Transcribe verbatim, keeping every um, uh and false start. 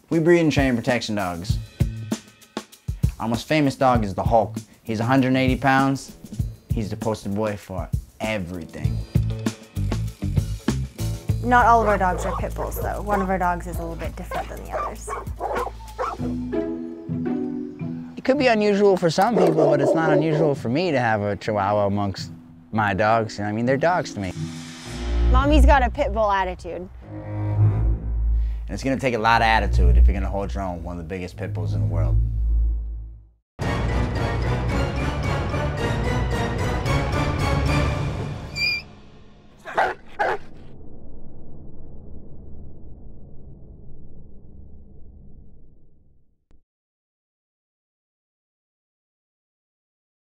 We breed and train protection dogs. Our most famous dog is the Hulk. He's one hundred eighty pounds. He's the poster boy for everything. Not all of our dogs are pit bulls, though. One of our dogs is a little bit different than the others. It could be unusual for some people, but it's not unusual for me to have a Chihuahua amongst my dogs. You know, I mean, they're dogs to me. Mommy's got a pit bull attitude. And it's gonna take a lot of attitude if you're gonna hold your own with one of the biggest pit bulls in the world.